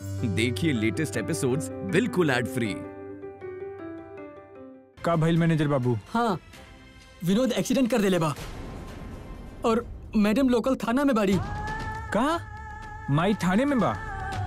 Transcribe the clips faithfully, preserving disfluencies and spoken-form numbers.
देखिए latest episodes बिल्कुल ad free. का भइल मैनेजर बाबू? हाँ, विनोद एक्सीडेंट कर देले बा और मैडम लोकल थाना में बाड़ी। का माई थाने में बा?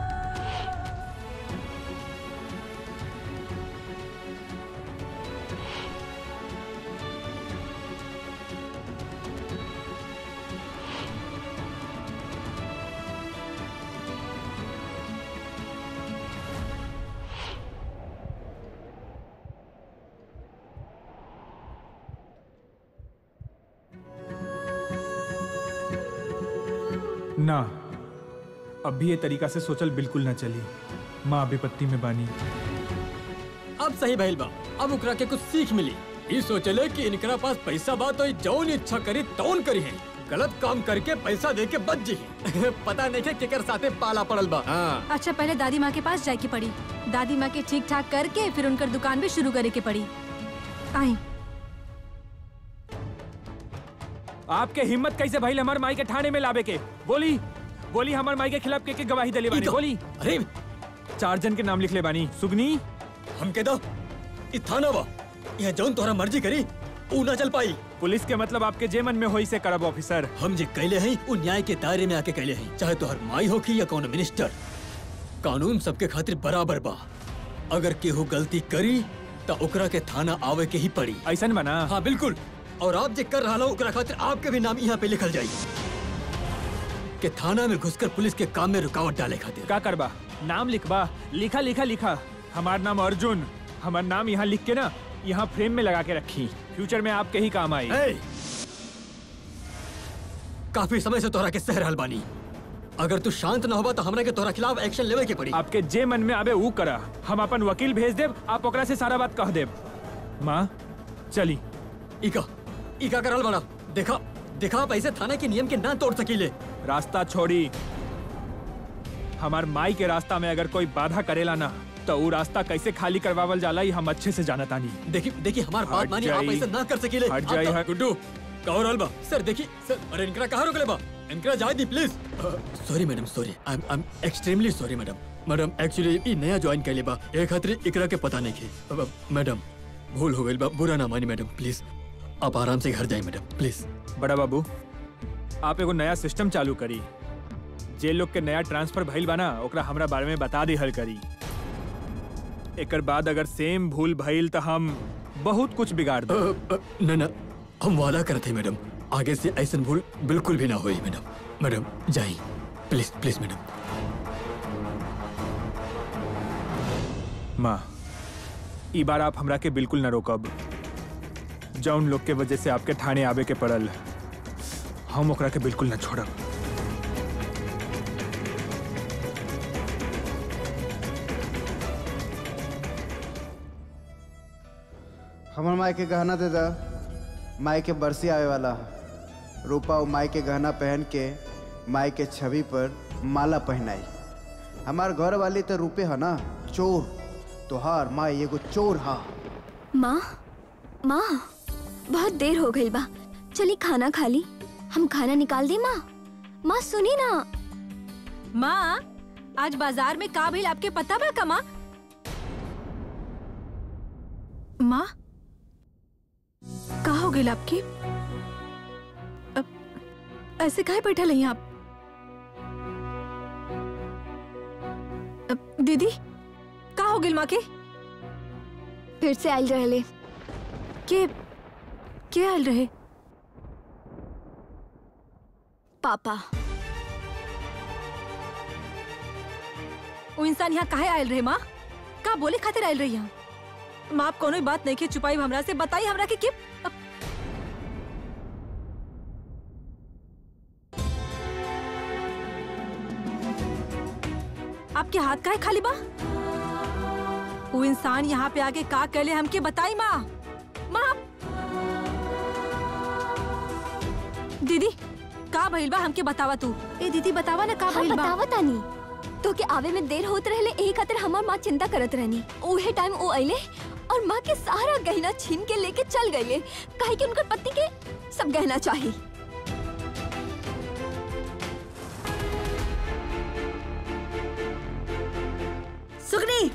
ना, अभी ये तरीका से सोचल बिल्कुल ना चली। माँ विपत्ति में बानी। अब सही भइल बा, अब उकरा के कुछ सीख मिली। ई सोचले कि इनकरा पास पैसा बा तो जौन इच्छा करी तौन करी है। गलत काम करके पैसा दे के बच जी। पता नहीं के केकर साथे पाला पड़ल बा। हाँ। अच्छा, पहले दादी माँ के पास जाए के पड़ी। दादी माँ के ठीक ठाक करके फिर उनकर दुकान भी शुरू करे के पड़ी। आई। आपके हिम्मत कैसे भइल हमार माई के थाने में लावे के? बोली बोली हमार माई के खिलाफ के के गवाही दले बानी? बोली। अरे चार जन के नाम लिख ले बानी। सुगनी हम के दो इ थाना बा, यह जौन तोहरा मर्जी करी ऊ ना चल पाई। पुलिस के मतलब आपके जे मन में होई से करब ऑफिसर। हम जे कैले हैं उ न्याय के दायरे में आके कैले हैं, चाहे तोहर माई हो की या कौन मिनिस्टर। कानून सबके खातिर बराबर बा। अगर केहू गलती करी तो ओकरा के थाना आवे के ही पड़ी। ऐसा बना? हाँ बिल्कुल। और आप जे कर रहा हो ओकरा खातिर आपके भी नाम यहाँ पे लिखल जाई कि थाना में घुसकर पुलिस के काम में रुकावट डाले खातिर। का करबा? नाम लिखबा? लिखा लिखा लिखा हमार नाम अर्जुन। हमार नाम यहाँ लिख के ना यहाँ फ्रेम में लगा के रखी। फ्यूचर में आपके ही काम आई। hey! काफी समय से तोहरा के सह रहल बानी। अगर तू शांत ना होबा तो हमरा के तोहरा खिलाफ एक्शन लेवे के पड़ी। आपके जे मन में आवे ऊ करा। हम अपन वकील भेज देब, आप ओकरा से सारा बात कह देब। माँ चली। इका इका करल बड़ा। देखा देखा आप ऐसे थाना के नियम के ना तोड़ सकीले। रास्ता छोड़ी। हमार माई के रास्ता में अगर कोई बाधा करेला ना तो वो रास्ता कैसे खाली करवावल जाला ये हम अच्छे से जानता नहीं। देखिए देखिए हमार बात मानिए, आप ऐसे ना कर सकीले। हट जाइए। हट गुड्डू कहो रहल बा। सर देखिए सर, अरे इनकरा कहाँ रोकले बा? इनकरा जाए दी please. Sorry madam, sorry. I am I am extremely sorry madam. Madam actually ई नया ज्वाइन कैले बा, ए खातिर इकरा के पता नहीं के। मैडम भूल हो गई बा, बुरा ना मानी मैडम। प्लीज आप आराम से घर जाए मैडम, प्लीज। बड़ा बाबू आप एगो नया सिस्टम चालू करी। जे लोग के नया ट्रांसफर भइल बा ना ओकरा हमरा बारे में बता दी हल करी। एकर बाद अगर सेम भूल भइल तो हम बहुत कुछ बिगाड़ दे। न न हम वादा करते हैं मैडम, आगे से ऐसा भूल बिल्कुल भी ना होई मैडम। मैडम जाइए प्लीज प्लीज मैडम। माँ ई बार आप हमरा के बिल्कुल न रोकब। जौन लोग के वजह से आपके थाने आवे के पड़ल हम ओकरा के बिल्कुल न छोड़ब। हमर माई के गहना दे दा। माई के बरसी आवे वाला रूपा और माई के गहना पहन के माई के छवि पर माला पहनाई। हमार घर वाली तो रूपे है ना चोर, तोहार माई एगो चोर हा। माँ माँ बहुत देर हो गई बा, चली खाना खा ली। हम खाना निकाल दी। माँ माँ सुनी ना। माँ आज बाजार में का भइल आपके पता बा का? माँ माँ का हो गई आपकी? अब ऐसे काहे बैठल हैं आप? अब दीदी का हो गई माँ के? फिर से आयल रहले। के के आयल रहे? पापा। वो इंसान यहाँ काहे आयल रहे माँ? का बोले खातिर आयल रही यहाँ? माँ आप कोनो बात नहीं के छुपाई हमरा से, बताई हमरा के। आपके हाथ काहे खाली बा? वो इंसान यहाँ पे आके का कहले हमके बताई माँ। माँ दीदी का भइल बा हमके बतावा तू। ए दीदी बतावा ना का भइल बा। बतावा तानी तो के आवे में देर होत रहले, यही खातिर हमार माँ चिंता करत रहनी। ओहे टाइम वो आइले और माँ के सारा गहना छीन के लेके चल गए, काहे कि उनकर पति के सब गहना चाहिए। सुगनी,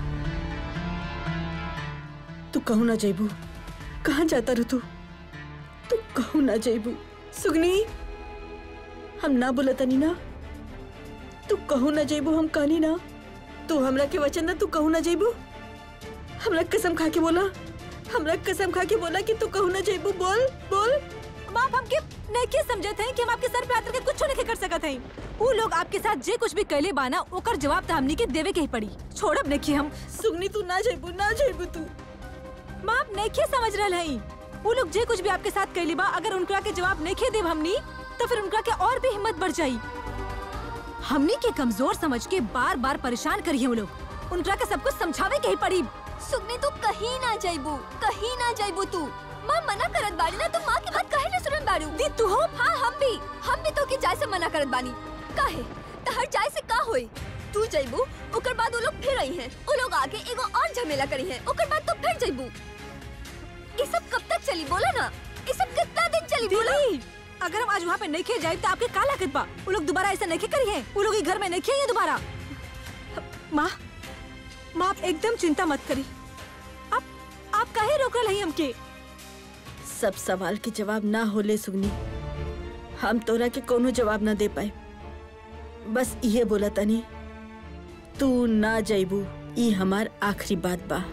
तू कहूँ ना जेबू, कहाँ जाता रह तू? तू कहूँ ना जेबू। सुगनी, हम ना बोला तनी ना, तू कहूँ ना जेबू, हम कहनी ना। तू हमरा के वचन ना, तू कहूँ ना जेबू। हमरा कसम खा के बोला, हमरा कसम खा के बोला कि तू कहूँ ना जेबू। बोल बोल। बाप हमके नहीं क्या समझत हैं कि हम आपके सर पे हाथ रख के कुछ नहीं कर सकत हैं। वो लोग आपके साथ जे कुछ भी कैले बाना ओकर जवाब तो हमनी के देवे के ही पड़ी। छोड़ब नहीं कि हम। सुगनी तू ना जेबू, ना जेबू तू। बाप नहीं क्या समझ रहा है, वो लोग जे कुछ भी आपके साथ कैले बा अगर उनका के जवाब नहीं देव हमनी तो फिर उनका के और भी हिम्मत बढ़ जाई। हमनी के कमजोर समझ के बार बार परेशान करिए वो लोग, उनका के सब कुछ समझावे के ही पड़ी। सुगनी तू कहीं ना जाइबू, कहीं ना जाइबू तू। माँ मना करत बाड़ी ना, तू माँ की बात काहे ना सुनत बाड़ू? दी तू हो? हाँ हम भी, हम भी तो की जाय से मना करत बानी। काहे? तहर जाय से का होई? तू जाइबू, ओकर बाद वो लोग फिर आई हैं, वो लोग आके एगो और झमेला करी हैं, ओकर बाद तो फिर जाइबू। ये सब कब तक चली बोला ना? ये सब कितना दिन चली बोला? अगर हम आज वहाँ पे नहीं खे जाए तो आपके का लागत बा? वो लोग दोबारा ऐसा नहीं करी है, वो लोग घर में नहीं खे दोबारा। माँ माँ आप एकदम चिंता मत करी। आप आप काहे रोक रहे हैं हमके? सब सवाल के जवाब ना होले सुगनी, हम तोरा के कोनो जवाब ना दे पाए। बस ये बोला तनी, तू ना जाइबू, ई हमार आखिरी बात बा।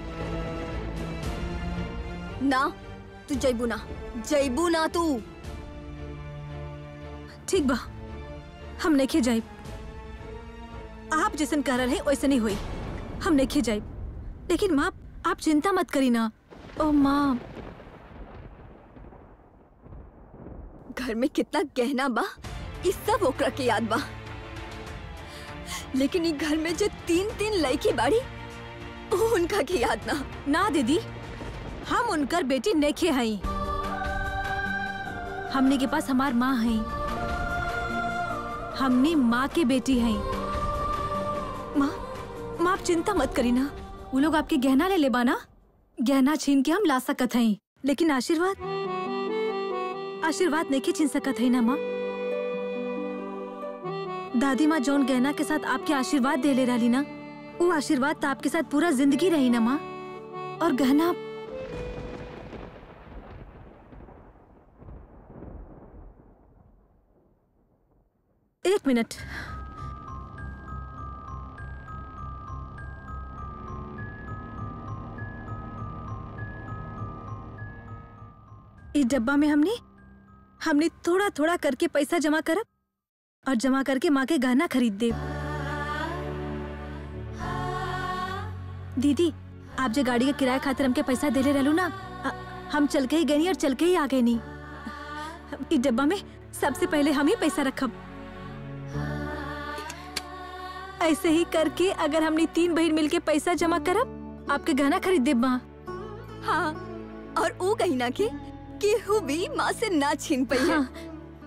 ना तू जाइबू ना, जाइबू ना तू। ठीक बा, हम नहीं खे जाए। आप जैसन कह रहे हैं वैसे नहीं हुई, हम नहीं खे जाए। लेकिन माँ आप चिंता मत करी ना। ओ माँ, घर में कितना गहना बा, इस सब ओकरा के याद बा। लेकिन ई घर में जो तीन तीन लड़की बाड़ी, उनका के याद ना। ना दीदी, हम उनकर बेटी नेखे हई। हमने के पास हमार माँ है, हमने माँ के बेटी है। माँ माँ आप चिंता मत करी ना, वो लोग आपके गहना ले ले बाना, गहना छीन के हम ला सकत हैं, लेकिन आशीर्वाद आशीर्वाद नहीं छीन सकत है ना माँ। दादी माँ जौन गहना के साथ आपके आशीर्वाद दे ले रही ना, वो आशीर्वाद तो आपके साथ पूरा जिंदगी रही ना माँ। और गहना एक मिनट, इस डब्बा में हमने हमने थोड़ा थोड़ा करके पैसा जमा करब और जमा करके माँ के गहना खरीद दे। दीदी आप जो गाड़ी का किराया खातिर हमके पैसा देले रहलू ना, आ, हम चल के ही गए और चल के ही आ गए नहीं। इस डब्बा में सबसे पहले हम ही पैसा रखब। ऐसे ही करके अगर हमने तीन बहन मिलके पैसा जमा करब, आपके गहना खरीद देब माँ। हाँ, और वो गहना के केहू भी माँ से ना छीन पाई है। हाँ।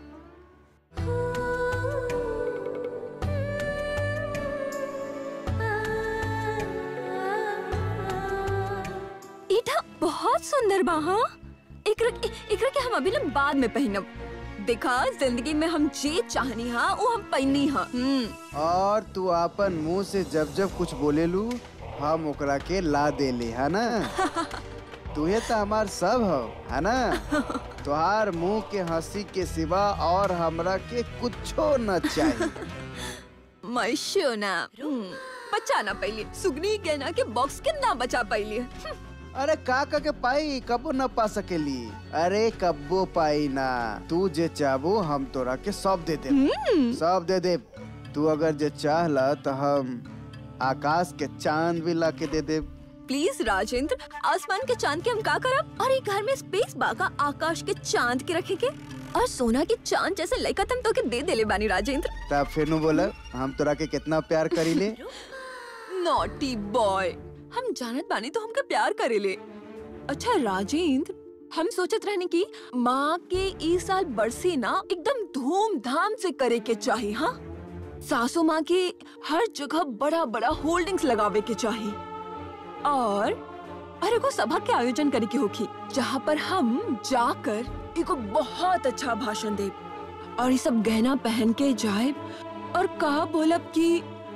इटा बहुत सुंदर बा। हाँ, एकरा एकरा के हम अभी ना बाद में पहनब। देखा जिंदगी में हम जे चाहनी हाँ वो हम पहनी हाँ। और तू अपन मुंह से जब जब कुछ बोलेलू हम ओकरा के ला देले है ना। तुहे तो हमार सब हो है ना। तुहार मुंह के हंसी के सिवा और हमरा के कुछो न चाहिए। मैं सोना बचा ना पहले, सुगनी गहना के बॉक्स के ना बचा पहले। अरे का का के पाई कबो न पा सकेली। अरे कब्बो पाई ना, तू जे चाहबो हम तोरा के सब दे दे, सब दे दे। तू अगर जे चाहला तो हम आकाश के चांद भी ला के दे दे। प्लीज राजेंद्र, आसमान के चांद के हम का करब? और एक घर में स्पेस बाका आकाश के चांद के रखेंगे और सोना के चांद जैसे लड़का तुम तो के दे देले बानी राजेंद्र। तब फिर नु बोला हम तोरा के कितना प्यार करीले। नॉटी बॉय, हम जानत बानी तो हमका प्यार करेले। अच्छा राजेंद्र, हम सोचत रहने की माँ के इस साल बरसी ना एकदम धूमधाम से करे के चाहिए। हाँ, सासू माँ के हर जगह बड़ा बड़ा होल्डिंग्स लगावे के चाहिए और अरे को सभा के आयोजन करे के होगी जहाँ पर हम जाकर एको बहुत अच्छा भाषण दे और ये सब गहना पहन के जाए और कहा बोलब कि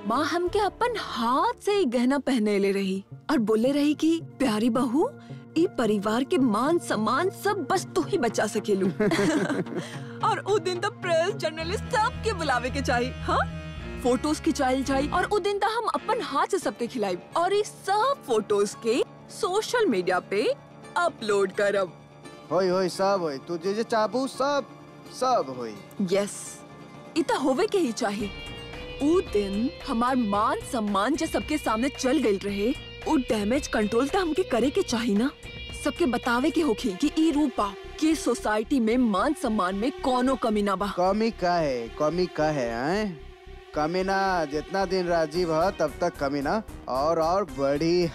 माँ हमके अपन हाथ से ही गहना पहने ले रही और बोले रही कि प्यारी बहू, ई परिवार के मान सम्मान सब बस तू ही बचा सकेलू। और उस दिन तो प्रेस जर्नलिस्ट सब के बुलावे के चाहिए, हाँ फोटोज खिंचाई जाई और उस दिन तो हम अपन हाथ से सबके खिलाई और इस सब फोटोज के सोशल मीडिया पे अपलोड करब। होई होई सब होई, तू जे जे चाहबू सब सब होई। यस, इतना होवे के ही चाहिए। उ दिन हमार मान सम्मान जो सबके सामने चल गई रहे, उ डैमेज कंट्रोल तो हमके करे के चाहिए ना। सबके बतावे के होखी कि ई रूपा के सोसाइटी में मान सम्मान में कोनो कमी ना बा। कमी का है, कमी का है हैं? कमी ना, जितना दिन राजीव है तब तक कमी ना और और बढ़ी।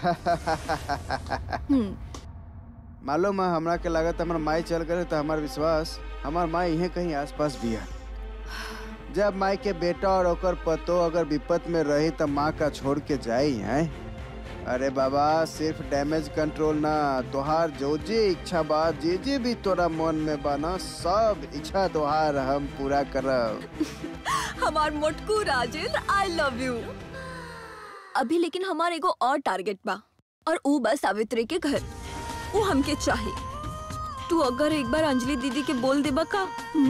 मालूम है हमरा के लागत हमार माई चल गए तो हमार विश्वास हमार माई यहीं कहीं आसपास भी है। जब माई के बेटा और ओकर पतो अगर विपत में रही तो माँ का छोड़ के जाई हैं। अरे बाबा, सिर्फ डैमेज कंट्रोल ना, तोहार जो जे इच्छा बा, जे जे भी तोरा मन में बा ना, सब इच्छा तोहार हम पूरा करब। हमार मोटकू राजेंद्र, आई लव यू। अभी लेकिन हमार एगो और टारगेट बा और ऊ बस सावित्री के घर। वो हमके चाहिए। तू अगर एक बार अंजलि दीदी के बोल देबा का?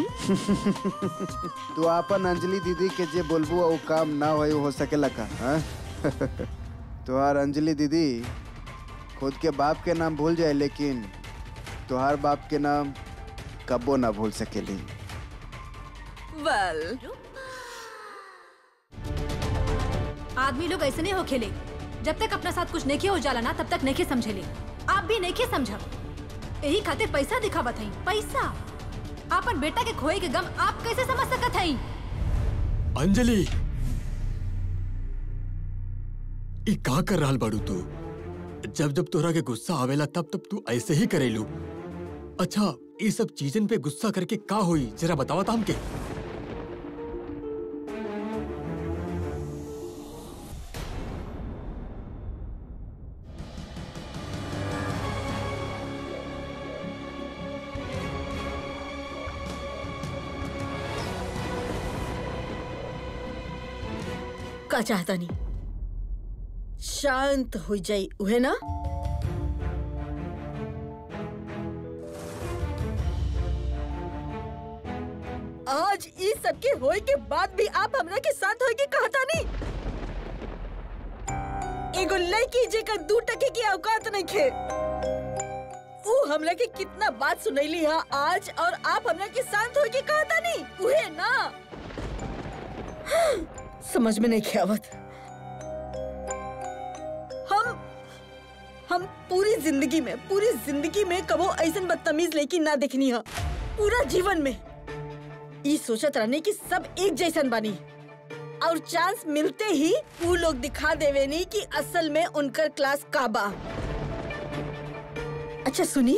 तू अपन अंजलि दीदी के जे बोलबू वो काम ना होई हो सकेला का? हाँ? तुहार अंजलि दीदी खुद के बाप के नाम भूल जाए लेकिन तुहार बाप के नाम कबो ना भूल सकेली। वेल, आदमी लोग ऐसे नहीं हो खेले। जब तक अपना साथ कुछ नेके हो जाला ना तब तक नेके समझेले। आप भी नेके समझब। यही खातिर पैसा दिखावत हई। पैसा आपन बेटा के खोए के गम आप कैसे समझ सकत हई? अंजलि, ई का कर रहल बाड़ू तू? जब जब तोरा के गुस्सा आवेला तब तब तू ऐसे ही करेलू। अच्छा, ये सब चीजन पे गुस्सा करके का होई, जरा बतावा था हमके। का चाहता नहीं? शांत हो जाई, उहे ना? आज इस सबके होए के बाद भी आप हमरा के साथ होए के कहता नहीं? एगो लड़की जेकर दू टके की औकात नहीं खे, ऊ हमरा के कितना बात सुनैली है आज, और आप हमरा के साथ होए के कहता नहीं? उहे ना? समझ में नहीं आवत। हम हम पूरी जिंदगी में पूरी जिंदगी में कबो ऐसन बदतमीज लड़की ना देखनी है। पूरा जीवन में ये सोचत रहने कि सब एक जैसन बनी, और चांस मिलते ही वो लोग दिखा देवे नहीं कि असल में उनकर क्लास का बा। अच्छा सुनी,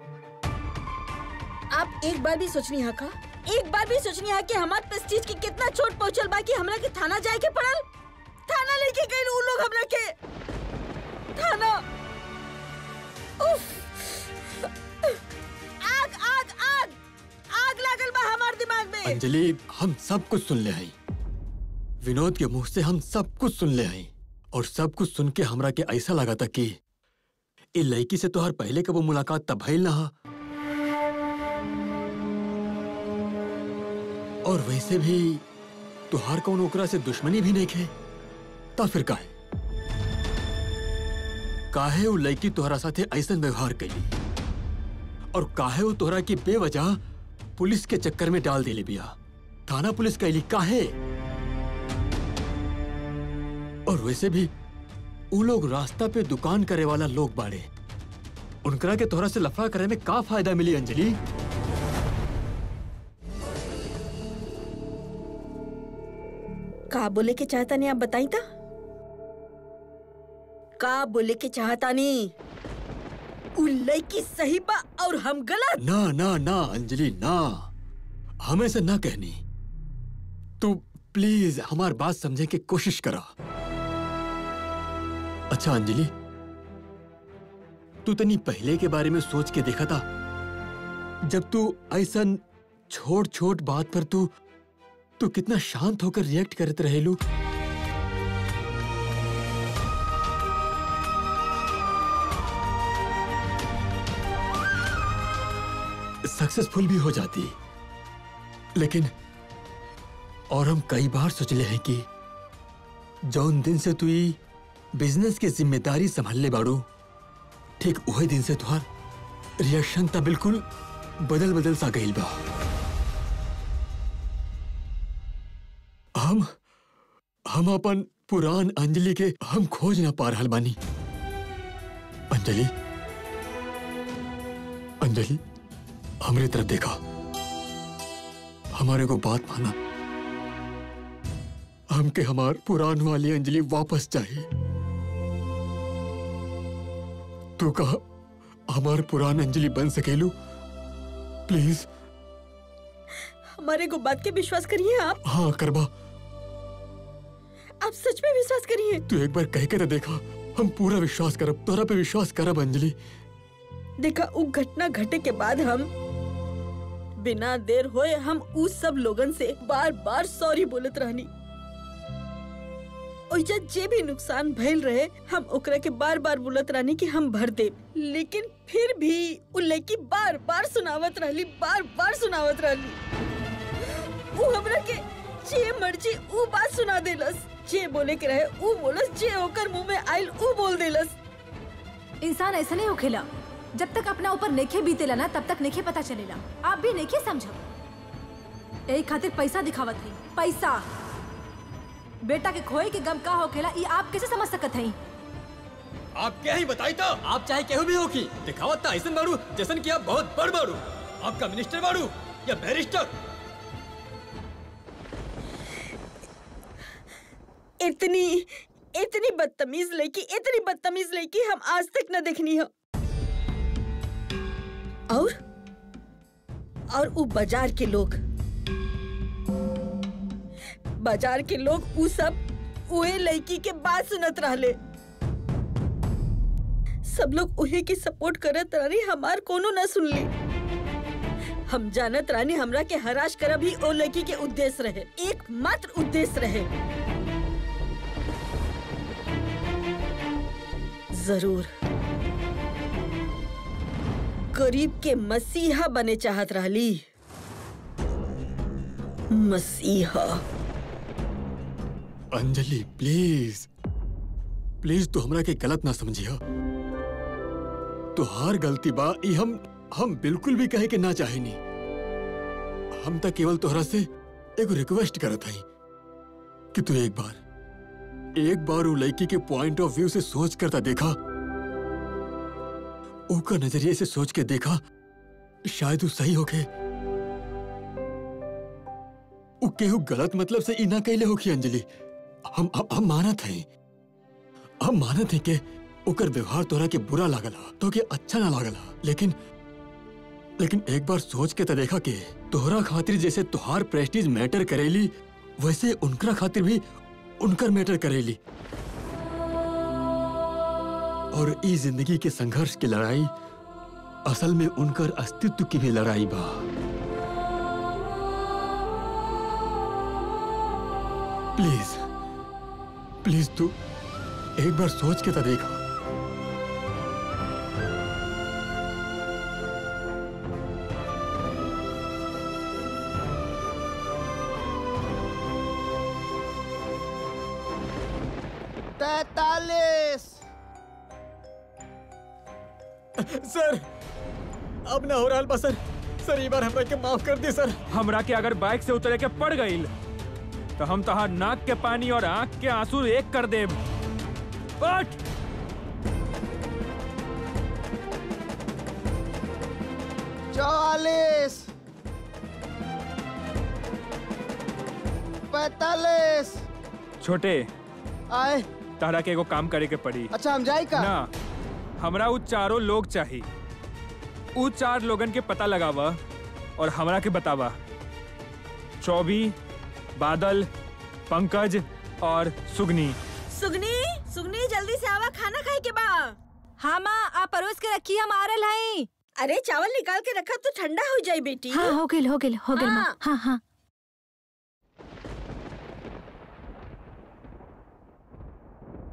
आप एक बार भी सोचनी है का? एक बार भी सोचनी है कि हमारे प्रेस्टीज की कितना चोट पहुंचल बा कि हमरा के थाना जाए के पड़ल? थाना लेके गए वो लोग हमरा के। थाना। उफ। आग आग आग आग लागल बा हमार दिमाग में। अंजलि, हम सब कुछ सुन ले हई। विनोद के मुंह से हम सब कुछ सुन ले हई, और सब कुछ सुन के हमरा के ऐसा लगा था कि ए लड़की से तोहर पहले कबो मुलाकात तब भइल ना हा। और वैसे भी तुहार कौन ओकरा से दुश्मनी भी नहीं खे, ता फिर काहे काहे वो लड़की तोहरा साथे ऐसन व्यवहार कैली, और काहे वो तोहरा की बेवजह पुलिस के चक्कर में डाल देले बिया? थाना पुलिस कैली काहे? और वैसे भी वो लोग रास्ता पे दुकान करे वाला लोग बाड़े, उनकरा के तोहरा से लफड़ा करे में का फायदा मिली अंजलि? का बोले के चाहता नहीं, आप बताई था? का बोले के चाहता नहीं? उ लड़की सही बा और हम गलत? ना ना ना अंजलि, ना, हमें से ना कहनी। तू प्लीज हमार बात समझे की कोशिश करा। अच्छा अंजलि, तू तनी पहले के बारे में सोच के देखा था, जब तू ऐसन छोट छोट बात पर तू तू कितना शांत होकर रिएक्ट करते रहेलू। सक्सेसफुल भी हो जाती, लेकिन और हम कई बार सोचले हैं कि जौन दिन से तू ई बिजनेस की जिम्मेदारी संभाल ले बाड़ू, ठीक वही दिन से तुहार रिएक्शन ता बिल्कुल बदल बदल सा गईल बा। हम हम अपन पुरान अंजलि के हम खोज ना पा रहल बानी। अंजलि, अंजलि हमरे तरफ देखा, हमारे को बात माना, हमके हमार पुरान वाली अंजलि वापस चाहिए। तू कहा हमार पुरान अंजलि बन सकेलू? प्लीज हमारे को बात के विश्वास करिए आप। हाँ करबा, आप सच में विश्वास करिए। तू एक बार कह के तो देखा, हम पूरा विश्वास करब, तोरा पे विश्वास करब अंजलि। देखा वो घटना घटे के बाद हम बिना देर होए हम उस सब लोगन से बार बार सॉरी बोलत रहनी। ओइजा जे भी नुकसान भइल रहे हम ओकरा के बार बार बोलत रहनी कि हम भर दे, लेकिन फिर भी उ लड़की बार बार सुनावत रहली, बार बार सुनावत रहली। उ हमरा के जे मर्जी उ बात सुना देलस, जे बोले के रहे उ बोलस, जे ओकर मुंह में आइल उ बोल देलस। इंसान ऐसा नहीं होखेला, जब तक अपना ऊपर नेखे बीतेला ना तब तक नेखे पता चलेला। आप भी नेखे समझो, यही खातिर पैसा दिखावत है। पैसा बेटा के खोए के गम का होखेला ये आप कैसे समझ सकत हैं? आप क्या ही बताई तो, आप चाहे केहू भी हो की दिखावत ता ऐसन बाड़ू जैसन कि आप बहुत बड़ बाड़ू। आपका मिनिस्टर बाड़ू या बैरिस्टर? इतनी इतनी बदतमीज लड़की, इतनी बदतमीज लड़की हम आज तक न देखनी हो। और और वो बाजार के लोग, बाजार के लोग उ सब उहे लड़की के बात सुनत रहले। सब लोग उहे की सपोर्ट करत रहनी, हमार कोनो न सुनली। हम जानत रहनी हमरा के हराश करब ही ओ लड़की के उद्देश्य रहे, एकमात्र उद्देश्य रहे। जरूर गरीब के मसीहा बने चाहत रहली। मसीहा। अंजलि प्लीज प्लीज तू हमरा के गलत ना समझिया। तुहार गलती बा ई हम हम बिल्कुल भी कहे के ना चाहेनी। हम तो केवल तोहरा से एक रिक्वेस्ट करत हई कि तू एक बार एक बार वो लड़की के पॉइंट ऑफ व्यू से सोच करता देखा, उसका नजरिए से सोच के देखा, शायद वो सही होके। वो केहू गलत मतलब से इना कहले होखी अंजलि। हम हम, हम मानत हैं, हम मानत हैं कि ओकर व्यवहार तोरा के बुरा लागला, तो के अच्छा ना लागला, लेकिन लेकिन एक बार सोच के तो देखा कि तोहरा खातिर जैसे तुहार प्रेस्टीज मैटर करेली, वैसे उनका खातिर भी उनकर मैटर करेली। और इस जिंदगी के संघर्ष की लड़ाई असल में उनकर अस्तित्व की भी लड़ाई बा। प्लीज प्लीज तू एक बार सोच के तो देखा। तैतालीस। सर अब ना हो रहा बा सर। सर ये बार हमरा के माफ कर दी सर। हमरा के अगर बाइक से उतरे के पड़ गई तो हम तहार नाक के पानी और आंख के आंसू एक कर देब। उठ! चौवालीस, पैतालीस। छोटे आए। तारा के एगो काम करे के पड़ी। अच्छा हम जाई का? ना, हमरा उ चारों लोग चाहिए। उ चार लोगन के पता लगावा और हमरा के बतावा। चौबी, बादल, पंकज और सुगनी। सुगनी, सुगनी जल्दी से आवा, खाना खाए के बा। हाँ माँ, आप परोस के रखी, हम आ रहे हैं। अरे चावल निकाल के रखा तो ठंडा हो जाए बेटी। हाँ हो गइल, हो गइल, हो गइल माँ। हाँ हाँ।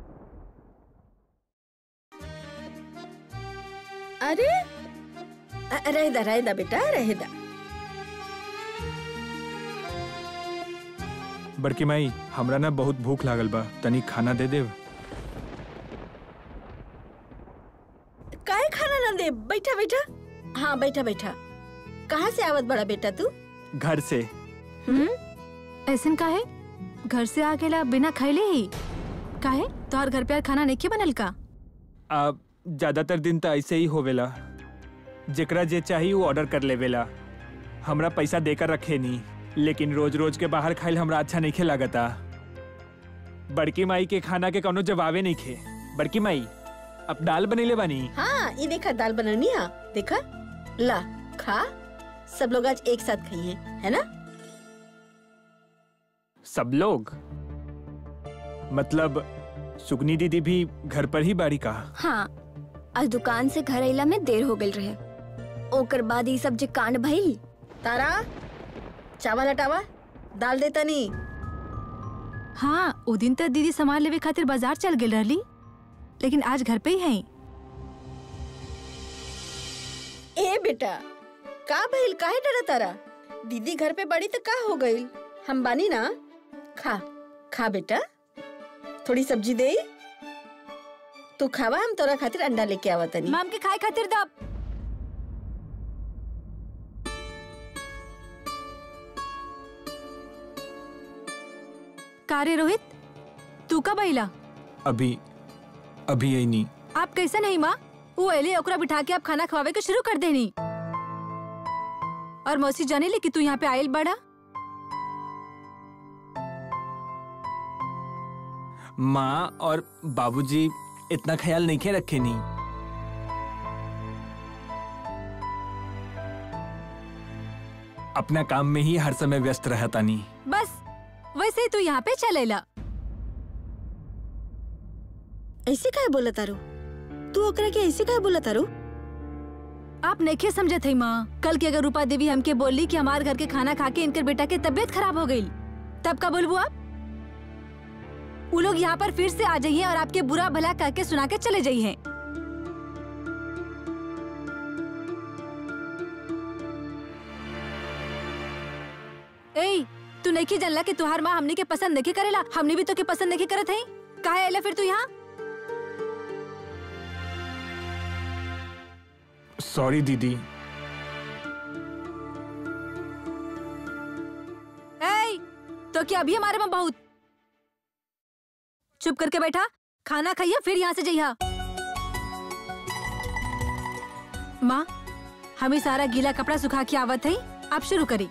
अरे रहे दा रहे दा बेटा रहे दा। बड़की माई हमरा ना बहुत भूख लागल बा, तनी खाना दे देव। काहे खाना ना दे? बैठा बैठा। हाँ बैठा बैठा। कहाँ से आवत बड़ा बेटा तू? घर से। हम्म ऐसन काहे? घर से आकेला बिना खैले ही काहे? तोहर घर पे खाना नहीं बनल का? अब ज्यादातर दिन तो ऐसे ही होवेला, जेकरा जे चाहिए वो ऑर्डर कर लेवेला। हमरा पैसा देकर रखे नहीं, लेकिन रोज रोज के बाहर खाइल हमरा अच्छा नहीं खे लागता। बड़की माई के खाना के कोनो जवाबे नहीं खे। बड़की माई अब दाल बनेले बानी। हाँ ये देखा दाल बनानी है, देखा ला खा। सब लोग आज एक साथ खाइए, है ना? सब लोग मतलब सुगनी दीदी भी घर पर ही बाड़ी का? हाँ, आज दुकान से घर अइला में देर हो गई रहे, ओकर बाद ये सब जे कांड भइल। तारा चावल हटावा, दाल देता नहीं। हाँ वो दिन तक दीदी सामान लेवे खातिर बाजार चल गई रहली, लेकिन आज घर पे ही हैं। ए बेटा का भइल? काहे डरा तारा? दीदी घर पे बड़ी तो का हो गई? हम बानी ना। खा खा बेटा, थोड़ी सब्जी दे तू खावा। हम तोरा खातिर अंडा लेके आवा तनी। माम के खाए खातिर दब। कारे रोहित तू कब आइला? अभी अभी यही नहीं। आप कैसे नहीं माँ? वो एले ओकरा बिठा के आप खाना खवावे के शुरू कर देनी। और मौसी जाने ले कि तू यहाँ पे आयल बड़ा। माँ और बाबूजी इतना ख्याल नहीं के रखे नहीं। अपना काम में ही हर समय व्यस्त रहता नहीं। बस वैसे ही तू यहाँ पे चलेला। ऐसे काहे बोला तारू? तू ओकरा के ऐसे काहे बोला तारू? आप नहीं समझे थे माँ। कल की अगर रूपा देवी हमके बोली कि हमारे घर के खाना खा के इनके बेटा की तबीयत खराब हो गई, तब का बोलबू आप? वो लोग यहाँ पर फिर से आ जाइए और आपके बुरा भला करके सुना के चले जाइए। ए, तू नहीं जानला कि तुहार माँ हमने के पसंद नहीं करेला, हमने भी तो के पसंद नहीं करत हई। काहे आइला फिर तू यहाँ? सॉरी दीदी। ए, तो क्या अभी हमारे में बहुत? चुप करके बैठा, खाना खाइए फिर यहाँ से जाइए। माँ हमें सारा गीला कपड़ा सुखा के आवत है, आप शुरू करी।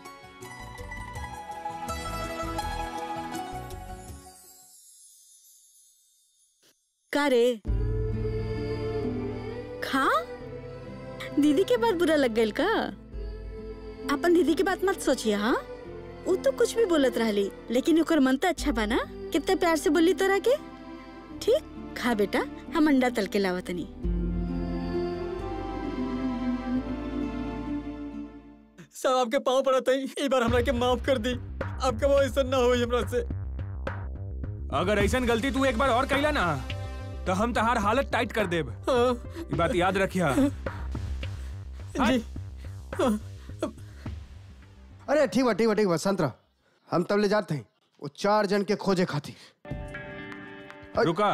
का रे खा? दीदी के बात बुरा लग गई का? अपन दीदी की बात मत सोचिए। हाँ वो तो कुछ भी बोलत रहली, लेकिन ओकर मन तो अच्छा बना। कितना प्यार से बोली तोरा के। ठीक खा बेटा, हम अंडा तल के लावतनी। सब आपके पाँव पड़त है, एक बार हमरा के माफ कर दी। आपका वो ऐसा ना हो हमरा से। अगर ऐसा गलती तू एक बार और कैला ना तो हम तहार हालत टाइट कर देब। हाँ। ये बात याद रखिया। जी। अरे ठीक बा ठीक बा ठीक बा, शांत रह। हम तब ले जाते हैं वो चार जन के खोजे खातिर। रुका,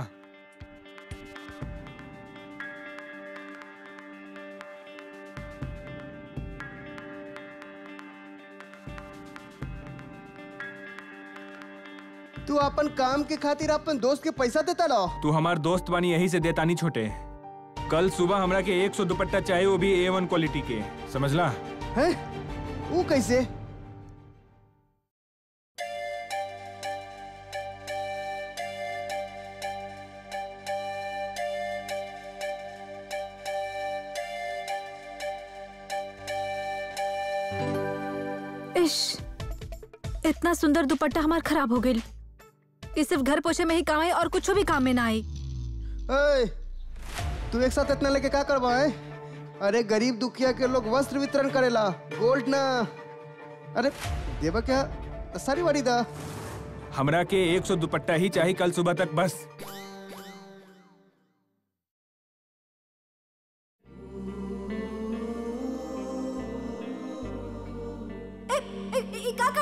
तू अपन काम के खातिर अपन दोस्त के पैसा देता रहो। तू हमार दोस्त बानी यही से देता नहीं छोटे। कल सुबह हमरा के एक सौ दुपट्टा चाहिए, वो भी ए वन क्वालिटी के, समझला? हैं? वो कैसे? इश, इतना सुंदर दुपट्टा हमार खराब हो गई। ये सिर्फ घर पोछे में ही काम आई और कुछ भी काम में ना आई। ए, तू एक साथ इतना लेके क्या करवा है? अरे गरीब दुखिया के लोग वस्त्र वितरण करेला, गोल्ड ना। अरे देवा क्या सारी बारी दा। हमरा के एक सौ दुपट्टा ही चाहिए कल सुबह तक, बस।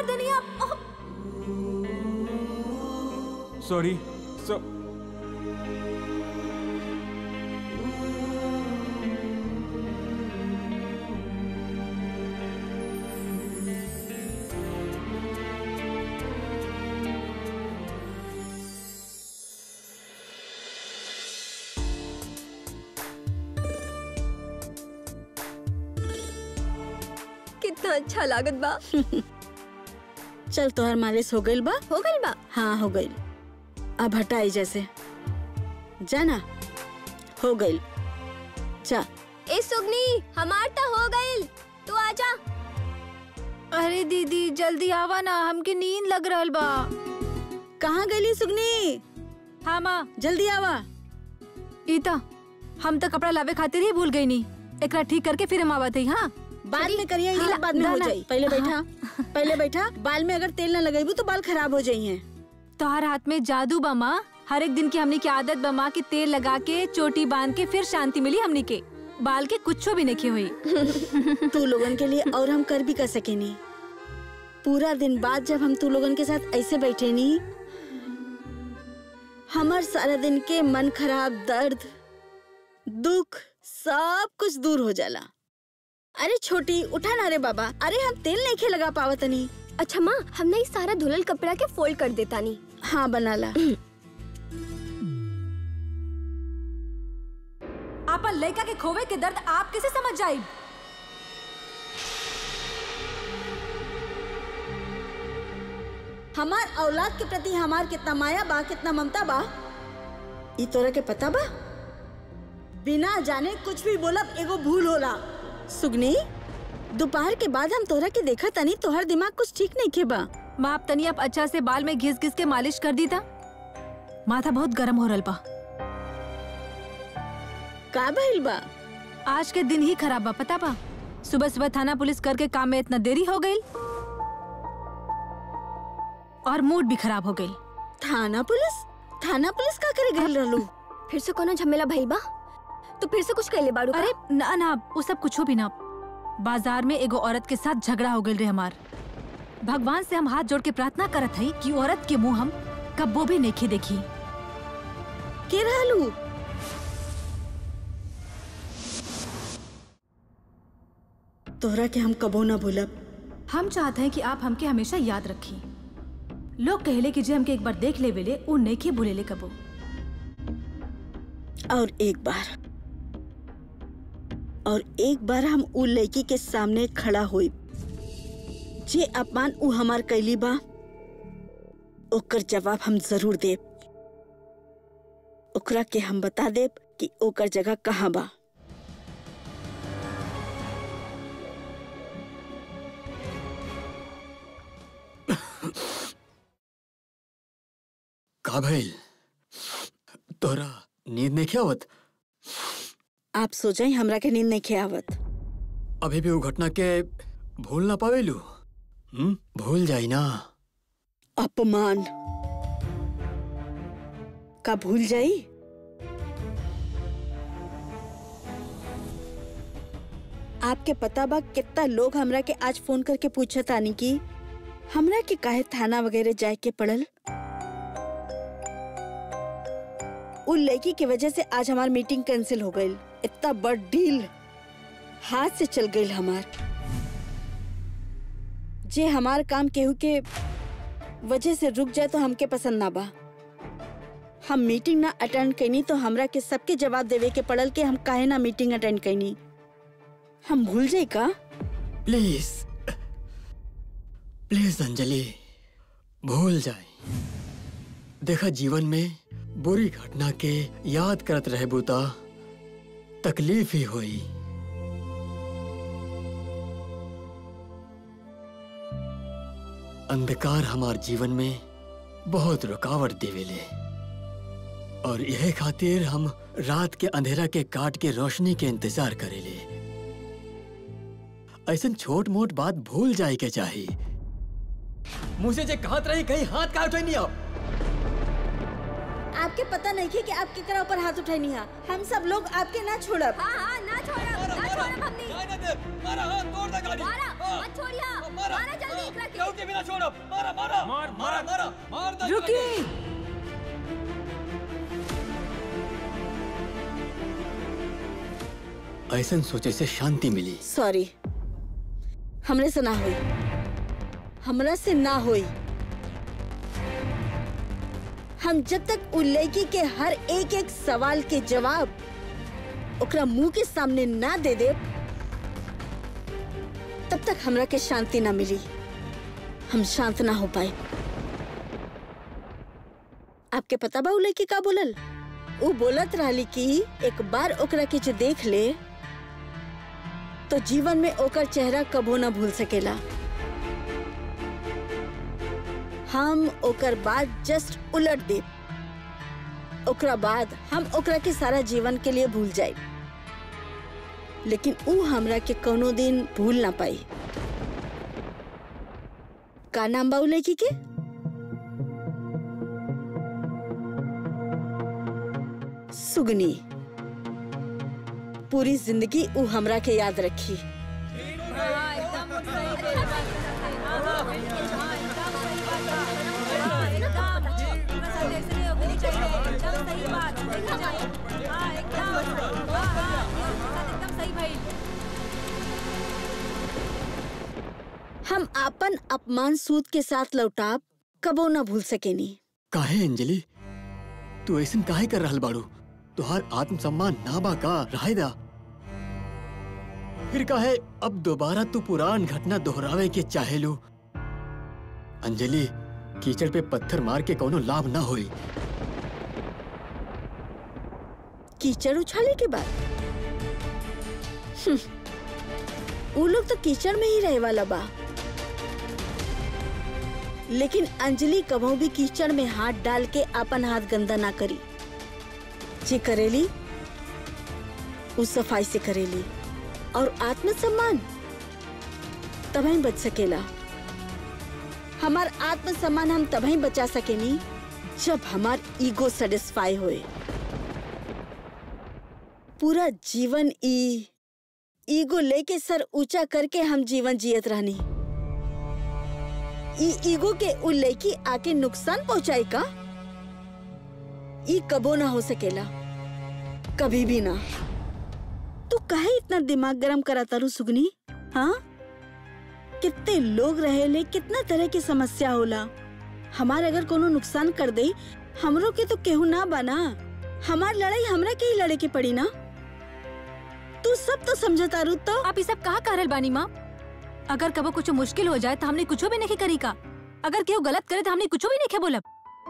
देनी आप। सॉरी सो कितना अच्छा लागत बा। चल तोहर मालिश हो गइल बा? हो गइल बा? हाँ हो गइल। अब हटाई जैसे जाना हो गइल। जा। ए सुगनी हमार तो हो गइल, तू आजा। अरे दीदी जल्दी आवा ना, हमके नींद लग रहल बा। कहाँ गइली सुगनी? हाँ माँ जल्दी आवा। ईता हम तो कपड़ा लावे खातिर ही भूल गई नी, एकरा ठीक करके फिर हम आवत हई। हाँ बाद में करिए, हाँ, ये बाद में ना, हो ना। जाई। पहले बैठा पहले बैठा। बाल में अगर तेल न लगाईबू तो बाल खराब हो जाई हैं। तोहर हाथ में जादू बा माँ। हर एक दिन की हमनी की आदत बा माँ की तेल लगा के चोटी बांध के फिर शांति मिली हमनी के। बाल के कुछ भी नहीं हुई। तू लोगन के लिए और हम कर भी कर सके नहीं। पूरा दिन बाद जब हम तू लोगन के साथ ऐसे बैठे नहीं, हमार सारा दिन के मन खराब, दर्द, दुख सब कुछ दूर हो जाला। अरे छोटी उठा ना रे बाबा। अरे हम तेल नहीं खे लगा पावत नहीं। अच्छा माँ, हमने इस सारा धुलल कपड़ा के फोल्ड कर देता नहीं। हाँ बना ला। आपन लड़का के खोवे के दर्द आप कैसे समझ जाए? हमार औलाद के प्रति हमार कितना माया बा, कितना ममता बा, ई तोरा के पता बा? बिना जाने कुछ भी बोलब एगो भूल होला। सुगनी दोपहर के बाद हम तोरा के देखा तनी, तोहर दिमाग कुछ ठीक नहीं खे बा। माँ आप तनी आप अच्छा से बाल में घिस घिस के मालिश कर दी था। माथा बहुत गर्म हो रहा बा। का भइल बा? आज के दिन ही खराब बा, पता बा? सुबह सुबह थाना पुलिस करके काम में इतना देरी हो गई और मूड भी खराब हो गई। थाना पुलिस? थाना पुलिस का करे गइल रहलू? फिर से कोनो झमेला भइल बा? तो फिर से कुछ कहले बाड़ू का? अरे ना ना वो सब कुछ भी ना। बाजार में एगो औरत के साथ झगड़ा हो गई रे हमार। भगवान से हम हाथ जोड़ के प्रार्थना करत हई कि औरत के मुंह हम कब्बो भी नहीं देखी। के रहलू? तोहरा के हम कबो ना भूलब। हम चाहते हैं कि आप हमके हमेशा याद रखी। लोग कहले कि जे हमके एक बार देख ले वेले उ नहीं भूलेले कबो। और एक बार और एक बार हम उ लड़की के सामने खड़ा हुई जे अपमान उ हमार कैली बा, ओकर जवाब हम जरूर देब। ओकरा के हम बता देब कि ओकर जगह कहाँ बा। का भइल? तोरा नींद नहीं खे आवत? आप सोचाई हमरा के नींद नहीं खे आवत? अभी भी वो घटना के भूल ना पावेलू? हम्म भूल जाई ना। अपमान का भूल जाई? आपके पता बा कितना लोग हमरा के आज फोन करके पूछत आनी कि हमरा के काहे थाना वगैरह जाए के पड़ल। उन लड़की की वजह से आज हमार मीटिंग कैंसिल हो गई। इतना बड़ डील हाथ से चल गई हमार। जे हमार काम केहू के वजह से रुक जाए तो हमके पसंद ना बा। हम मीटिंग ना अटेंड कैनी तो हमरा के सबके जवाब देवे के पड़ल कि हम काहे ना मीटिंग अटेंड कैनी। हम भूल जाए का? प्लीज प्लीज अंजलि भूल जाए। देखा जीवन में बुरी घटना के याद करत रहे बूता तकलीफ ही हुई। अंधकार हमार जीवन में बहुत रुकावट देवेले और यह खातिर हम रात के अंधेरा के काट के रोशनी के इंतजार करेले। ऐसा छोट मोट बात भूल जाए के चाहिए। मुझे जे कहत रही कहीं हाथ का उठे नहीं आप। आपके पता नहीं है कि आप केकरा ऊपर हाथ उठाई नहीं है। हम सब लोग आपके ना छोड़ब। हाँ हाँ ना छोड़ब, ना छोड़ब। जाने दे, मारा, हाँ, तोड़ दे गाड़ी। मारा, हाँ, मत छोड़िया, हाँ, मारा, मारा जल्दी हाँ, इकरा के। क्यों के बिना छोड़ो, मारा, मारा, मार, मारा, मारा, मार दे इकरा रुकिए। के। ऐसन सोचे से शांति मिली। सॉरी, हमरे से ना हुई, हमरा से ना हुई। हम जब तक उ लड़की के हर एक एक सवाल के जवाब ओकरा मुंह के सामने ना दे दे, तब तक हमरा के शांति ना मिली, हम शांत ना हो पाए। आपके पता बा उ लड़की का बोलल? उ बोलत रहली कि एक बार ओकरा के जो देख ले तो जीवन में ओकर चेहरा कबो ना भूल सकेला। हम ओकर बाद जस्ट उलट दे, ओकरा बाद हम ओकरा के सारा जीवन के लिए भूल जाए, लेकिन उ हमरा के कोनो दिन भूल ना पाई। का नाम बा उ लड़की के? सुगनी। पूरी जिंदगी उ हमरा के याद रखी। हम आपन अपमान सूद के साथ लौटाब कबो ना भूल सकेनी। काहे अंजलि, तू ऐसन काहे कर रहल बाड़ू? तुहार आत्मसम्मान ना बा का? रहे दा। फिर काहे अब दोबारा तू पुरान घटना दोहरावे के चाहेलू? अंजलि, कीचड़ पे पत्थर मार के कोनो लाभ ना होई। कीचड़ उछाले के बाद हम्म, वो लोग तो कीचड़ में ही रहे वाला बा, लेकिन अंजलि कभी भी कीचड़ में हाथ डाल के अपन हाथ गंदा ना करी। जे करेली उस सफाई से करेली, और आत्मसम्मान तभी बच सकेला। हमार आत्मसम्मान हम तभी बचा सकेनी जब हमार ईगो सेटिस्फाई होए। पूरा जीवन ई ईगो लेके सर ऊंचा करके हम जीवन जियत रहनी। ई ईगो के उ लड़की आके नुकसान पहुंचाई का? ई कबो ना हो सकेला, कभी भी ना। तू काहे इतना दिमाग गरम कराता रू सुगनी? हाँ, कितने लोग रहेले, कितना तरह की समस्या होला। हमार अगर कोनो नुकसान कर दे, हमरो के तो केहू ना बना। हमार लड़ाई हमरा के ही लड़े के पड़ी ना। तू सब तो समझता रू तो। आप ये सब कहा करल बानी माँ? अगर कबो कुछ मुश्किल हो जाए तो हमने कुछ भी नहीं करी का। अगर केहू गलत करे तो हमने कुछ भी नहीं बोलब।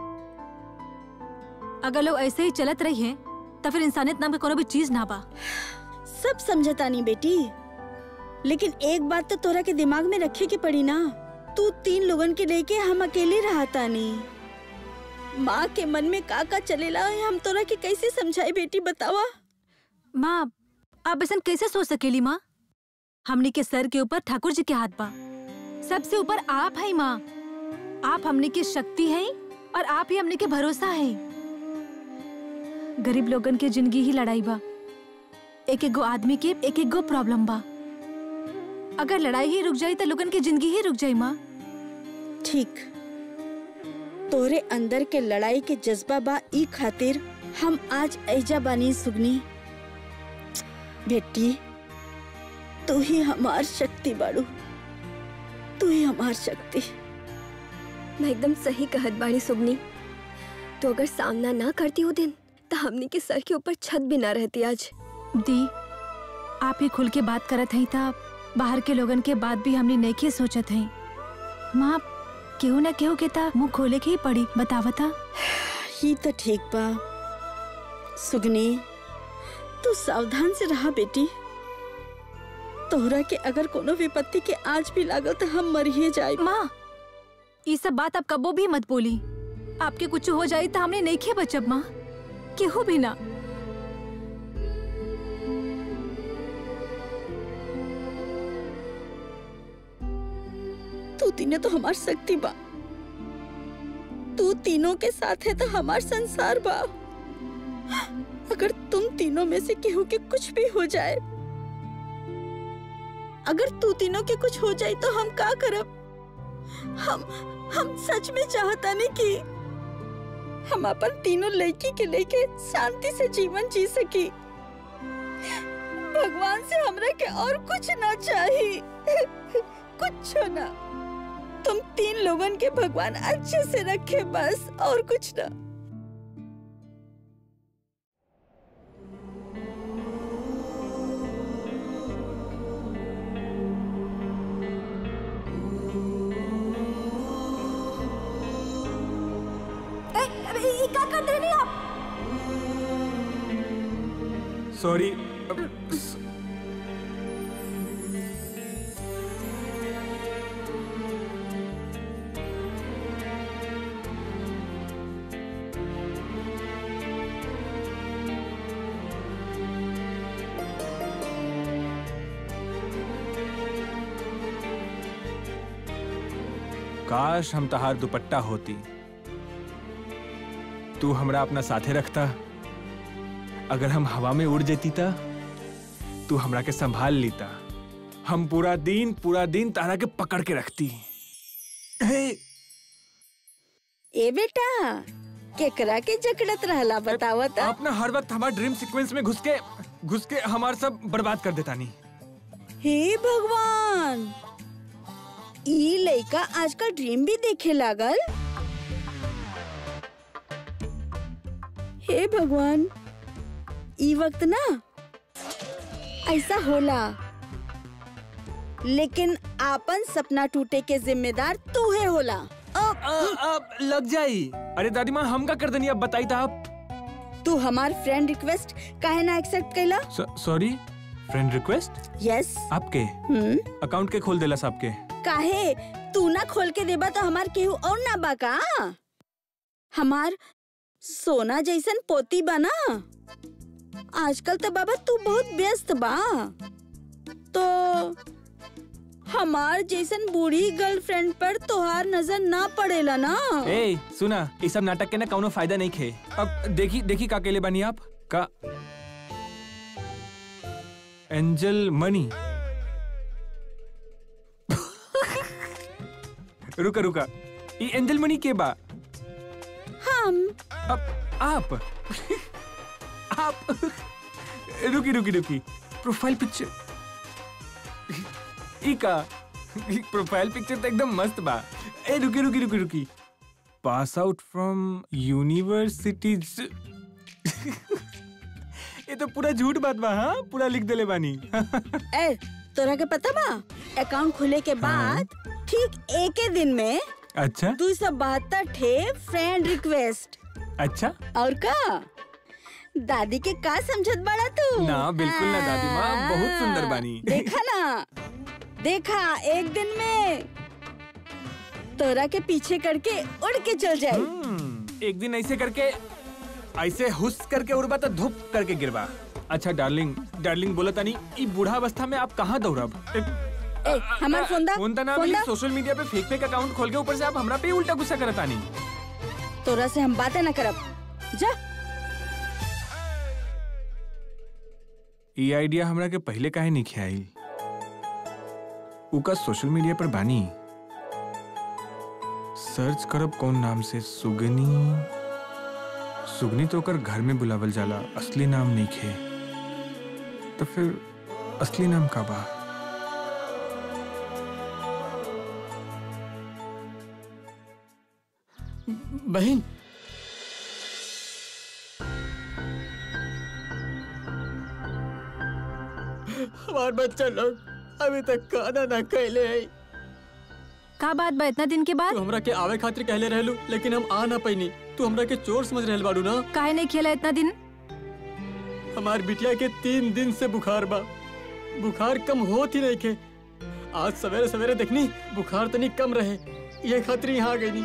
अगर लोग ऐसे ही चलत रही हैं, तो फिर इंसानियत नाम के कोनो भी चीज ना बा। सब समझता नहीं बेटी, लेकिन एक बात तो तोरा के दिमाग में रखे के पड़ी ना। तू तीन लोगन के लेके हम अकेले रहता नहीं। माँ के मन में का का चलेला है, हम तोरा के कैसे समझाए बेटी, बतावा। माँ, आप ऐसा कैसे सोच सकेली माँ? हमने के सर के ऊपर ठाकुर जी के हाथ बा, सबसे ऊपर आप है माँ। आप हमने की शक्ति है और आप ही हमने के भरोसा है। गरीब लोगन के जिंदगी ही लड़ाई बा। एक एक गो आदमी के एक एक गो प्रॉब्लम बा। अगर लड़ाई ही रुक जाई तो लोगन की जिंदगी ही रुक जाई माँ। ठीक, तोरे अंदर के लड़ाई के जज्बा बा, ई खातिर हम आज ऐजा बानी सुगनी। बेटी, तू ही हमार शक्ति बाड़ू, तू ही हमार शक्ति। मैं एकदम सही कहत बाड़ी सुगनी। तो अगर सामना ना करती हो दिन, तो हमने के सर के ऊपर छत भी ना रहती आज। दी, आप ही खुल के बात करत हई था, बाहर के लोगन के बात भी हमने नहीं के सोचत हई। माँ, केहू ना केहू के ता मुंह खोले के ही पड़ी, बतावता। ही तो ठीक बा सुगनी, तू सावधान से रहा बेटी। तोहरा के अगर कोनो विपत्ति के आज भी लागल तो हम मर ही जाए। माँ, ये सब बात आप कबो भी मत बोली। आपके कुछ हो जाए तो हमने नहीं खे बचब माँ, केहू भी ना। तू तीनों तो हमार शक्ति बा, तू तीनों के साथ है तो हमार संसार बा। अगर तुम तीनों में से केहू के कुछ भी हो जाए, अगर तू तीनों के कुछ हो जाए तो हम का करब? हम हम सच में चाहता नहीं कि हम अपन तीनों लड़की के लेके शांति से जीवन जी सकी। भगवान से हमरा के और कुछ ना चाहिए, कुछ ना। तुम तीन लोगन के भगवान अच्छे से रखे बस, और कुछ ना। क्या कर रहे हैं आप? सॉरी। काश हम तहार दुपट्टा होती, तू हमरा अपना साथे रखता। अगर हम हवा में उड़ जेती ता तू हमरा के संभाल लीता। हम पूरा दिन पूरा दिन तारा के पकड़ के रखती। हे ए बेटा, केकरा के जकड़त रहला बतावत? आप ना हर वक्त हमारे ड्रीम सीक्वेंस में घुस के घुस के हमार सब बर्बाद कर देता नहीं। हे भगवान, ई लड़का आजकल ड्रीम भी देखे लागल। हे भगवान, ई वक्त ना ऐसा होला, लेकिन आपन सपना टूटे के जिम्मेदार तू है होला। अब अब लग जाई। अरे दादी माँ, हम का कर देनी? अब बताई था आप। तू हमार फ्रेंड रिक्वेस्ट काहे ना एक्सेप्ट कैला? Sorry, friend request? यस। आपके हम्म अकाउंट के खोल देला सबके। काहे? तू ना खोल के देबा तो हमार केहू और ना बा का? हमार सोना जैसन पोती बना। आजकल तो बाबा तू बहुत व्यस्त बा, तो हमार जैसन बूढ़ी गर्लफ्रेंड पर तोहार नजर ना पड़ेला ना। ए सुना, ये सब नाटक के ना कौनो फायदा नहीं खे। अब देखी देखी का केले बनी आप का एंजल मनी। रुका रुका, ये एंजल मनी के बा? हम अब आप आप रुकी रुकी रुकी, प्रोफाइल पिक्चर ई का प्रोफाइल पिक्चर तो एकदम मस्त बा। ए रुकी रुकी रुकी रुकी, पास आउट फ्रॉम यूनिवर्सिटीज। ये तो पूरा झूठ बात बा। हाँ, पूरा लिख देले बानी। ए तोरा के पता बा, अकाउंट खुले के बाद ठीक एक ही दिन में अच्छा दो सौ बहत्तर ठे फ्रेंड रिक्वेस्ट। अच्छा, और का दादी के का समझत बड़ा तू? ना बिल्कुल ना दादी माँ, बहुत सुंदर बानी। देखा ना, देखा एक दिन में तोरा के पीछे करके उड़ के चल जाए। एक दिन ऐसे करके ऐसे हुस करके उड़बा तो धूप करके गिरबा। अच्छा डार्लिंग, डार्लिंग बोला तानी, ई बूढ़ा अवस्था में आप कहाँ दौड़ब? ए, हमार फोन दा, फोन दा ना, फोन दा। सोशल मीडिया पे फेक फेक अकाउंट खोल के ऊपर से आप हमरा पे उल्टा गुस्सा करता नहीं। तोरा से हम बातें न करब, जा। ये आइडिया हमरा के पहले काहे नहीं ख्याल? उका सोशल मीडिया पर बानी, सर्च करब कौन नाम से? सुगनी। सुगनी तो कर घर में बुलावल जाला, असली नाम नहीं खे। तो फिर असली नाम का बा? बहन, हमार बच्चा लोग अभी तक खाना ना कहले है। का बात बा इतना दिन के बाद? तू हमरा के आवे खातिर कहले रहलू, लेकिन हम आ ना पैनी। तू हमरा के चोर समझ रहल बाड़ू ना? काहे नहीं खेला इतना दिन? हमार बिटिया के तीन दिन से बुखार बा, बुखार कम होत ही नहीं के। आज सवेरे सवेरे देखनी बुखार तनी कम रहे, ये खातिर यहाँ आ गई।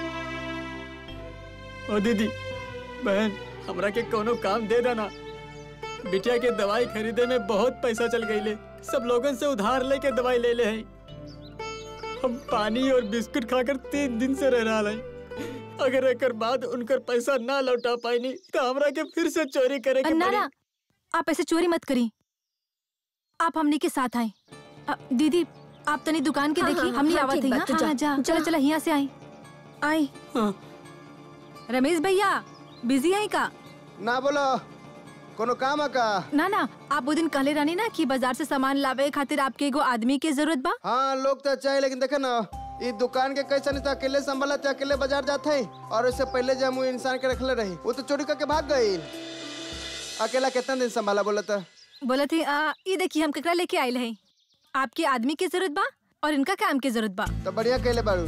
ओ दीदी, बहन, हमरा के कोनो काम दे देना। बिटिया के दवाई खरीदे में बहुत पैसा चल गई ले, सब लोगन से उधार लेके दवाई ले ले हैं। हम पानी और बिस्कुट खाकर तीन दिन से रह रहा है। अगर एक बाद उनकर पैसा ना लौटा पाईनी तो हमरा के फिर से चोरी करे के ना पड़ी। ना, आप ऐसे चोरी मत करी। आप हमनी के साथ आए, अ, दीदी आप तनी दुकान के हाँ, देखी हाँ, हम नहीं हाँ, आवत ठीक हई बात, हां जा, हां जा जा। चलो चलो यहाँ से आई आई हाँ। रमेश भैया बिजी है का? ना बोलो कोनो काम है का? ना ना आप वो दिन कहले रहनी ना कि बाजार से सामान लावे खातिर आपके एगो आदमी के जरूरत बा। हाँ लोग तो चाहिए, लेकिन देखे ना इस दुकान के कैसे नहीं तो अकेले संभाला थे, अकेले बाजार जाते हैं। और उससे पहले जब वो इंसान के रखले रही वो तो चोरी करके भाग गई। अकेला कितना दिन संभाला बोला था? बोला थी आ, ये देखिए हम ककड़ा लेके आये हैं। आपके आदमी की जरूरत बा और इनका काम की जरूरत बा। तो बढ़िया कहले बारू।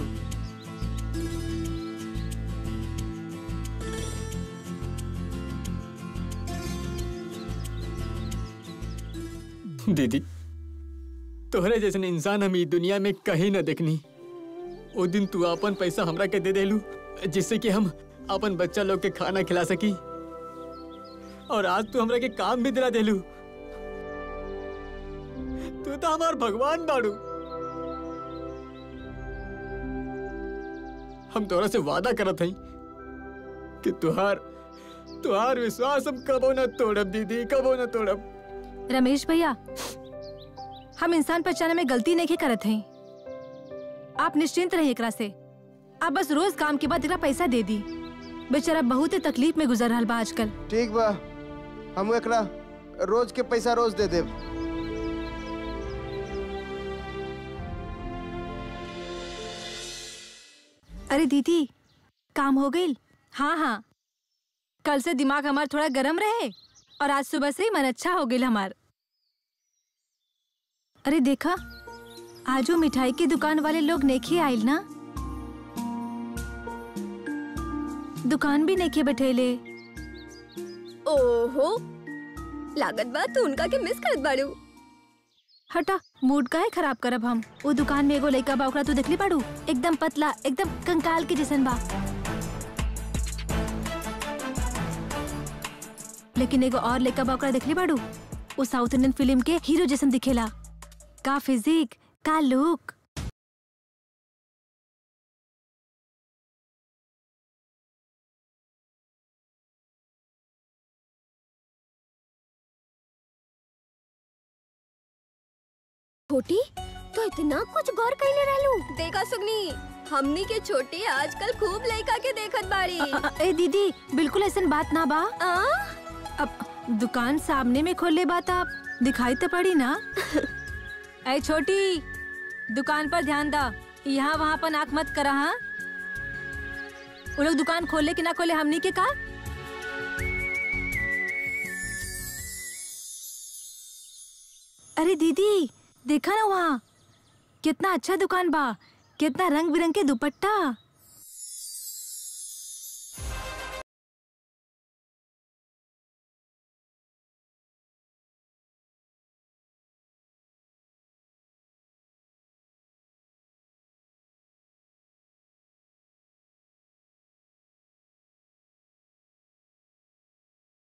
दीदी तोहरे जैसन इंसान हम ई दुनिया में कहीं न देखनी। वो दिन तू अपन पैसा हमरा के दे देलू जिससे कि हम अपन बच्चा लोग के खाना खिला सकी, और आज तू हमरा के काम भी दिला देलू। तू तो हमार भगवान बाड़ू। हम तोरा से वादा करत हई कि तुहार तुहार विश्वास हम कबो न तोड़ब दीदी, कबो न तोड़ब। रमेश भैया हम इंसान पहचाने में गलती नहीं करत हैं। आप निश्चिंत रहिए एकरा से। आप बस रोज काम के बाद एकरा पैसा दे दी। बेचारा बहुत ही तकलीफ में गुजर रहा बा आजकल। ठीक बा, हम एकरा रोज के पैसा रोज दे देब। अरे दीदी काम हो गई? हाँ हाँ कल से दिमाग हमार थोड़ा गर्म रहे और आज सुबह से ही मन अच्छा हो गया हमार। अरे देखा आज वो मिठाई की दुकान वाले लोग नेखे आयल ना, दुकान भी नेखे बैठेले। ओहो लागत बा तू उनका के मिस करत बाड़ू। हटा मूड काहे खराब करब हम। वो दुकान में एगो लड़का बा, ओकरा तू देखली बाड़ू? एकदम पतला, एकदम कंकाल के जैसन बा। लेकिन एगो और लड़का बा, ओकरा देखली बाड़ू? वो साउथ इंडियन फिल्म के हीरो जैसन दिखेला। का फिजिक, का लुक। छोटी तो इतना कुछ गौर कैले रहलू। देखा सुगनी हमनी के छोटी आजकल खूब लड़का के देखत बाड़ी। अ, अ, ए दीदी बिल्कुल ऐसन बात ना बा। आ? अब दुकान सामने में खोले बात आप दिखाई तो पड़ी ना। ऐ छोटी दुकान पर ध्यान दा, यहाँ वहाँ पर नाक मत करा। हाँ वो लोग दुकान खोले कि ना खोले हमनी के का? अरे दीदी देखा ना वहाँ कितना अच्छा दुकान बा, कितना रंग बिरंग के दुपट्टा।